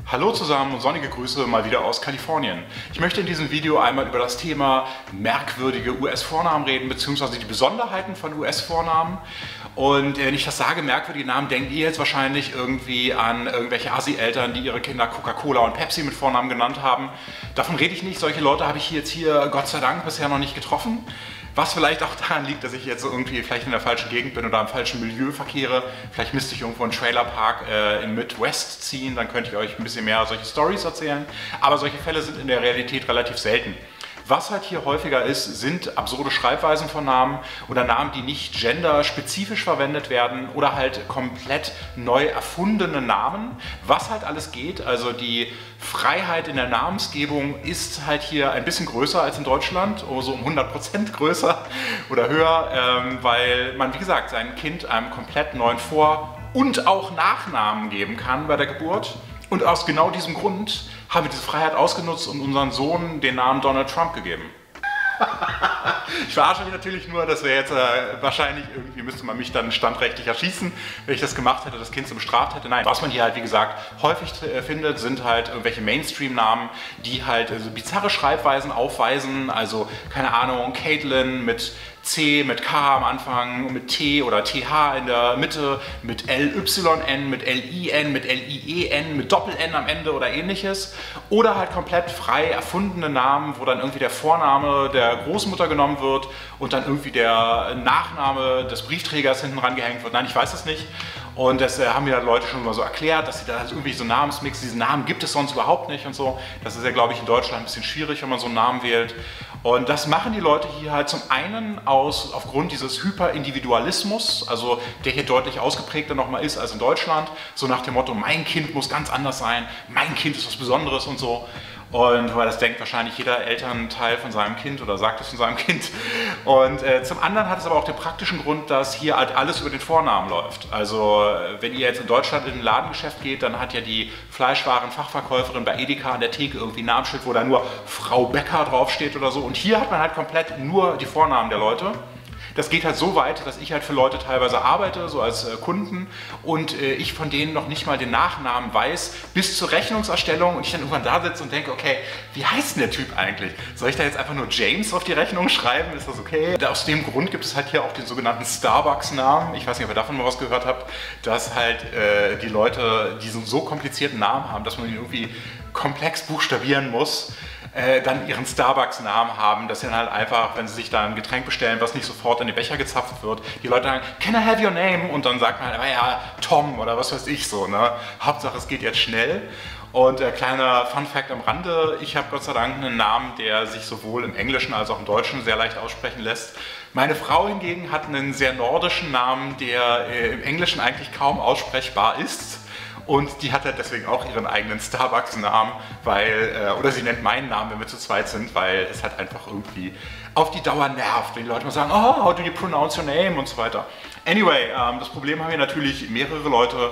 Hallo zusammen und sonnige Grüße mal wieder aus Kalifornien. Ich möchte in diesem Video einmal über das Thema merkwürdige US-Vornamen reden, beziehungsweise die Besonderheiten von US-Vornamen. Und wenn ich das sage, merkwürdige Namen, denkt ihr jetzt wahrscheinlich irgendwie an irgendwelche Assi-Eltern, die ihre Kinder Coca-Cola und Pepsi mit Vornamen genannt haben. Davon rede ich nicht, solche Leute habe ich jetzt hier Gott sei Dank bisher noch nicht getroffen. Was vielleicht auch daran liegt, dass ich jetzt irgendwie vielleicht in der falschen Gegend bin oder im falschen Milieu verkehre. Vielleicht müsste ich irgendwo einen Trailerpark im Midwest ziehen, dann könnte ich euch ein bisschen mehr solche Stories erzählen. Aber solche Fälle sind in der Realität relativ selten. Was halt hier häufiger ist, sind absurde Schreibweisen von Namen oder Namen, die nicht genderspezifisch verwendet werden oder halt komplett neu erfundene Namen. Was halt alles geht, also die Freiheit in der Namensgebung ist halt hier ein bisschen größer als in Deutschland, so um 100% größer oder höher, weil man, wie gesagt, seinem Kind einem komplett neuen Vor- und auch Nachnamen geben kann bei der Geburt. Und aus genau diesem Grund haben wir diese Freiheit ausgenutzt und unseren Sohn den Namen Donald Trump gegeben. Ich verarsche mich natürlich nur, dass wir jetzt wahrscheinlich irgendwie müsste man mich dann standrechtlich erschießen, wenn ich das gemacht hätte, das Kind so bestraft hätte. Nein, was man hier halt wie gesagt häufig findet, sind halt irgendwelche Mainstream-Namen, die halt so bizarre Schreibweisen aufweisen. Also keine Ahnung, Caitlin mit C, mit K am Anfang, mit T oder TH in der Mitte, mit LYN, mit LIN, mit LIEN, mit Doppel-N am Ende oder ähnliches. Oder halt komplett frei erfundene Namen, wo dann irgendwie der Vorname der Großmutter genommen wird und dann irgendwie der Nachname des Briefträgers hinten rangehängt wird. Nein, ich weiß es nicht. Und das haben mir Leute schon mal so erklärt, dass sie da halt irgendwie so Namensmix, diesen Namen gibt es sonst überhaupt nicht und so. Das ist ja, glaube ich, in Deutschland ein bisschen schwierig, wenn man so einen Namen wählt. Und das machen die Leute hier halt zum einen aufgrund dieses Hyperindividualismus, also der hier deutlich ausgeprägter nochmal ist als in Deutschland, so nach dem Motto, mein Kind muss ganz anders sein, mein Kind ist was Besonderes und so. Und weil das denkt wahrscheinlich jeder Elternteil von seinem Kind oder sagt es von seinem Kind. Und zum anderen hat es aber auch den praktischen Grund, dass hier halt alles über den Vornamen läuft. Also wenn ihr jetzt in Deutschland in ein Ladengeschäft geht, dann hat ja die Fleischwarenfachverkäuferin bei Edeka an der Theke irgendwie ein Namensschild, wo da nur Frau Becker draufsteht oder so. Und hier hat man halt komplett nur die Vornamen der Leute. Das geht halt so weit, dass ich halt für Leute teilweise arbeite, so als Kunden, und ich von denen noch nicht mal den Nachnamen weiß, bis zur Rechnungserstellung, und ich dann irgendwann da sitze und denke, okay, wie heißt denn der Typ eigentlich? Soll ich da jetzt einfach nur James auf die Rechnung schreiben? Ist das okay? Aus dem Grund gibt es halt hier auch den sogenannten Starbucks-Namen. Ich weiß nicht, ob ihr davon mal was gehört habt, dass halt die Leute diesen so komplizierten Namen haben, dass man ihn irgendwie komplex buchstabieren muss. Dann ihren Starbucks-Namen haben, dass sie dann halt einfach, wenn sie sich da ein Getränk bestellen, was nicht sofort in den Becher gezapft wird, die Leute sagen, can I have your name? Und dann sagt man halt, ja, Tom oder was weiß ich so, ne? Hauptsache es geht jetzt schnell. Und kleiner Fun-Fact am Rande, ich habe Gott sei Dank einen Namen, der sich sowohl im Englischen als auch im Deutschen sehr leicht aussprechen lässt. Meine Frau hingegen hat einen sehr nordischen Namen, der im Englischen eigentlich kaum aussprechbar ist. Und die hat halt deswegen auch ihren eigenen Starbucks-Namen, oder sie nennt meinen Namen, wenn wir zu zweit sind, weil es halt einfach irgendwie auf die Dauer nervt, wenn die Leute mal sagen, oh, how do you pronounce your name und so weiter. Anyway, das Problem haben hier natürlich mehrere Leute.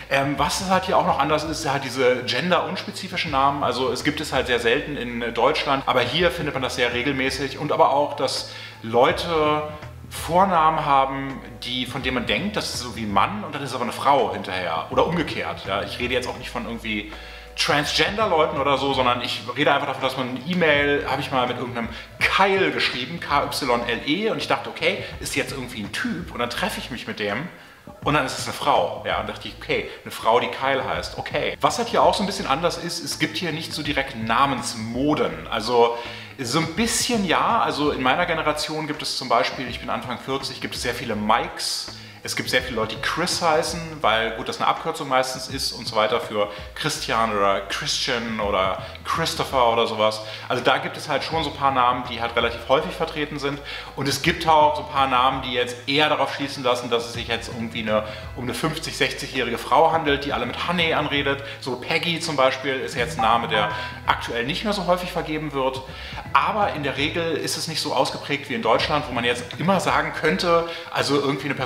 Was halt hier auch noch anders ist, halt diese gender-unspezifischen Namen. Also es gibt es halt sehr selten in Deutschland, aber hier findet man das sehr regelmäßig. Und aber auch, dass Leute Vornamen haben, von denen man denkt, das ist so wie ein Mann und dann ist aber eine Frau hinterher. Oder umgekehrt. Ja. Ich rede jetzt auch nicht von irgendwie Transgender-Leuten oder so, sondern ich rede einfach davon, dass man eine E-Mail, habe ich mal mit irgendeinem Kyle geschrieben, K-Y-L-E, und ich dachte, okay, ist jetzt irgendwie ein Typ, und dann treffe ich mich mit dem. Und dann ist es eine Frau. Ja, und dachte ich, okay, eine Frau, die Kyle heißt. Okay. Was halt hier auch so ein bisschen anders ist, es gibt hier nicht so direkt Namensmoden. Also so ein bisschen ja, also in meiner Generation gibt es zum Beispiel, ich bin Anfang 40, gibt es sehr viele Mikes. Es gibt sehr viele Leute, die Chris heißen, weil gut, das eine Abkürzung meistens ist und so weiter für Christian oder Christian oder Christopher oder sowas. Also da gibt es halt schon so ein paar Namen, die halt relativ häufig vertreten sind. Und es gibt auch so ein paar Namen, die jetzt eher darauf schließen lassen, dass es sich jetzt irgendwie um eine 50-, 60-jährige Frau handelt, die alle mit Honey anredet. So Peggy zum Beispiel ist jetzt ein Name, der aktuell nicht mehr so häufig vergeben wird. Aber in der Regel ist es nicht so ausgeprägt wie in Deutschland, wo man jetzt immer sagen könnte, also irgendwie eine Person, die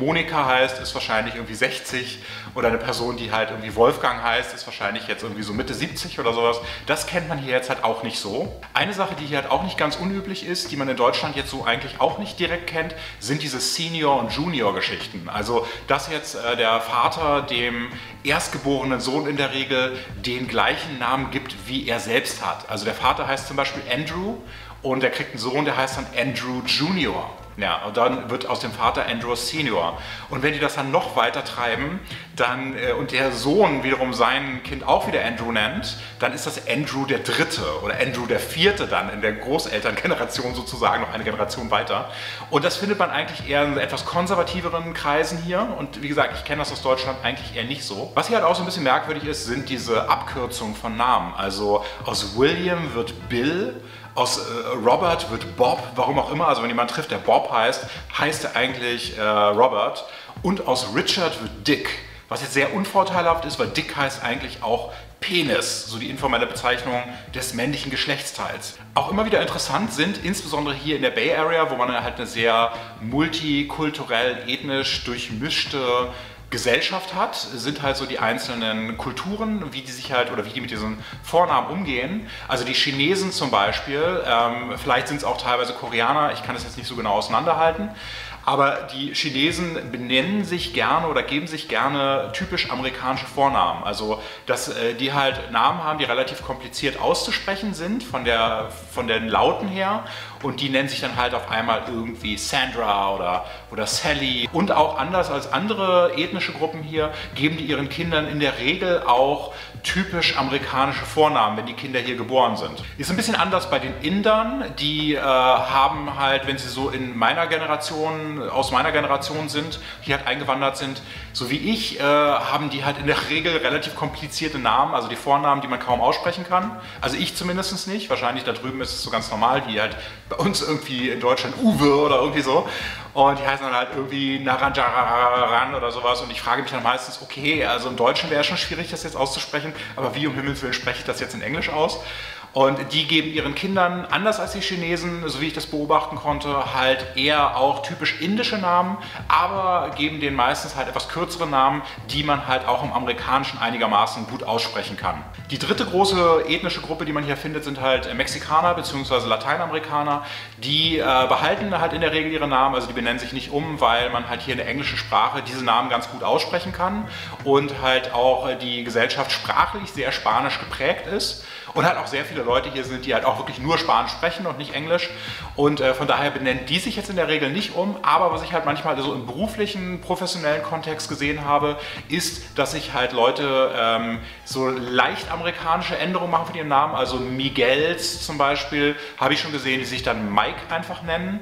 Monika heißt, ist wahrscheinlich irgendwie 60 oder eine Person, die halt irgendwie Wolfgang heißt, ist wahrscheinlich jetzt irgendwie so Mitte 70 oder sowas. Das kennt man hier jetzt halt auch nicht so. Eine Sache, die hier halt auch nicht ganz unüblich ist, die man in Deutschland jetzt so eigentlich auch nicht direkt kennt, sind diese Senior- und Junior-Geschichten. Also, dass jetzt der Vater dem erstgeborenen Sohn in der Regel den gleichen Namen gibt, wie er selbst hat. Also der Vater heißt zum Beispiel Andrew und er kriegt einen Sohn, der heißt dann Andrew Junior. Ja, und dann wird aus dem Vater Andrew Senior. Und wenn die das dann noch weiter treiben, dann, und der Sohn wiederum sein Kind auch wieder Andrew nennt, dann ist das Andrew der Dritte oder Andrew der Vierte dann in der Großelterngeneration sozusagen, noch eine Generation weiter. Und das findet man eigentlich eher in etwas konservativeren Kreisen hier. Und wie gesagt, ich kenne das aus Deutschland eigentlich eher nicht so. Was hier halt auch so ein bisschen merkwürdig ist, sind diese Abkürzungen von Namen. Also aus William wird Bill, aus Robert wird Bob, warum auch immer. Also wenn jemand trifft, der Bob heißt, heißt er eigentlich Robert. Und aus Richard wird Dick, was jetzt sehr unvorteilhaft ist, weil Dick heißt eigentlich auch Penis, so die informelle Bezeichnung des männlichen Geschlechtsteils. Auch immer wieder interessant sind, insbesondere hier in der Bay Area, wo man halt eine sehr multikulturell, ethnisch durchmischte Gesellschaft hat, sind halt so die einzelnen Kulturen, wie die sich halt oder wie die mit diesen Vornamen umgehen. Also die Chinesen zum Beispiel, vielleicht sind es auch teilweise Koreaner, ich kann das jetzt nicht so genau auseinanderhalten, aber die Chinesen benennen sich gerne oder geben sich gerne typisch amerikanische Vornamen. Also, dass die halt Namen haben, die relativ kompliziert auszusprechen sind, von den Lauten her. Und die nennen sich dann halt auf einmal irgendwie Sandra oder Sally. Und auch anders als andere ethnische Gruppen hier, geben die ihren Kindern in der Regel auch typisch amerikanische Vornamen, wenn die Kinder hier geboren sind. Ist ein bisschen anders bei den Indern, die haben halt, wenn sie so aus meiner Generation sind, die halt eingewandert sind, so wie ich, haben die halt in der Regel relativ komplizierte Namen, also die Vornamen, die man kaum aussprechen kann. Also ich zumindest nicht, wahrscheinlich da drüben ist es so ganz normal, wie halt bei uns irgendwie in Deutschland Uwe oder irgendwie so. Und die heißen dann halt irgendwie Naranjaran oder sowas. Und ich frage mich dann meistens, okay, also im Deutschen wäre es schon schwierig, das jetzt auszusprechen, aber wie um Himmels Willen spreche ich das jetzt in Englisch aus? Und die geben ihren Kindern, anders als die Chinesen, so wie ich das beobachten konnte, halt eher auch typisch indische Namen, aber geben denen meistens halt etwas kürzere Namen, die man halt auch im Amerikanischen einigermaßen gut aussprechen kann. Die dritte große ethnische Gruppe, die man hier findet, sind halt Mexikaner bzw. Lateinamerikaner. Die behalten halt in der Regel ihre Namen, also die benennen sich nicht um, weil man halt hier in der englischen Sprache diese Namen ganz gut aussprechen kann und halt auch die Gesellschaft sprachlich sehr spanisch geprägt ist. Und halt auch sehr viele Leute hier sind, die halt auch wirklich nur Spanisch sprechen und nicht Englisch. Und von daher benennen die sich jetzt in der Regel nicht um. Aber was ich halt manchmal so im beruflichen, professionellen Kontext gesehen habe, ist, dass sich halt Leute so leicht amerikanische Änderungen machen von ihrem Namen. Also Miguels zum Beispiel habe ich schon gesehen, die sich dann Mike einfach nennen.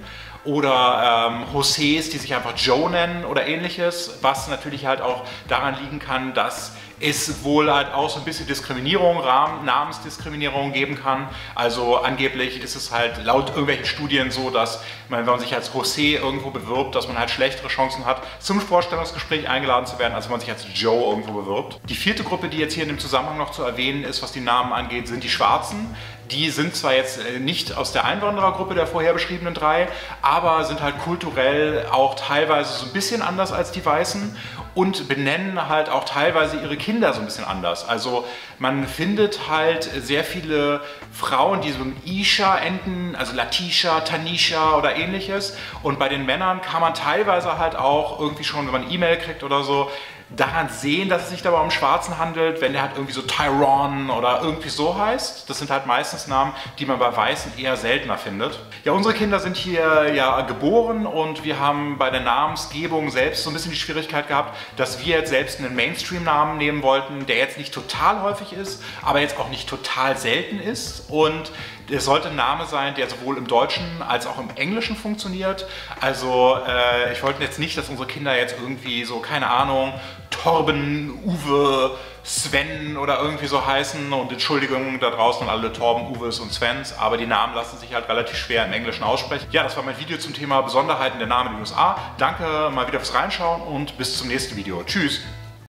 Oder Josés, die sich einfach Joe nennen oder ähnliches. Was natürlich halt auch daran liegen kann, dass es wohl halt auch so ein bisschen Diskriminierung, Namensdiskriminierung geben kann. Also angeblich ist es halt laut irgendwelchen Studien so, dass man, wenn man sich als José irgendwo bewirbt, dass man halt schlechtere Chancen hat, zum Vorstellungsgespräch eingeladen zu werden, als wenn man sich als Joe irgendwo bewirbt. Die vierte Gruppe, die jetzt hier in dem Zusammenhang noch zu erwähnen ist, was die Namen angeht, sind die Schwarzen. Die sind zwar jetzt nicht aus der Einwanderergruppe der vorher beschriebenen drei, aber sind halt kulturell auch teilweise so ein bisschen anders als die Weißen und benennen halt auch teilweise ihre Kinder so ein bisschen anders. Also man findet halt sehr viele Frauen, die so ein Isha enden, also Latisha, Tanisha oder ähnliches. Und bei den Männern kann man teilweise halt auch irgendwie schon, wenn man eine E-Mail kriegt oder so, daran sehen, dass es sich dabei um Schwarzen handelt, wenn der halt irgendwie so Tyrone oder irgendwie so heißt. Das sind halt meistens Namen, die man bei Weißen eher seltener findet. Ja, unsere Kinder sind hier ja geboren und wir haben bei der Namensgebung selbst so ein bisschen die Schwierigkeit gehabt, dass wir jetzt selbst einen Mainstream-Namen nehmen wollten, der jetzt nicht total häufig ist, aber jetzt auch nicht total selten ist. Und es sollte ein Name sein, der sowohl im Deutschen als auch im Englischen funktioniert. Also ich wollte jetzt nicht, dass unsere Kinder jetzt irgendwie so, keine Ahnung, Torben, Uwe, Sven oder irgendwie so heißen. Und Entschuldigung da draußen an alle Torben, Uwes und Svens, aber die Namen lassen sich halt relativ schwer im Englischen aussprechen. Ja, das war mein Video zum Thema Besonderheiten der Namen in den USA. Danke mal wieder fürs Reinschauen und bis zum nächsten Video. Tschüss!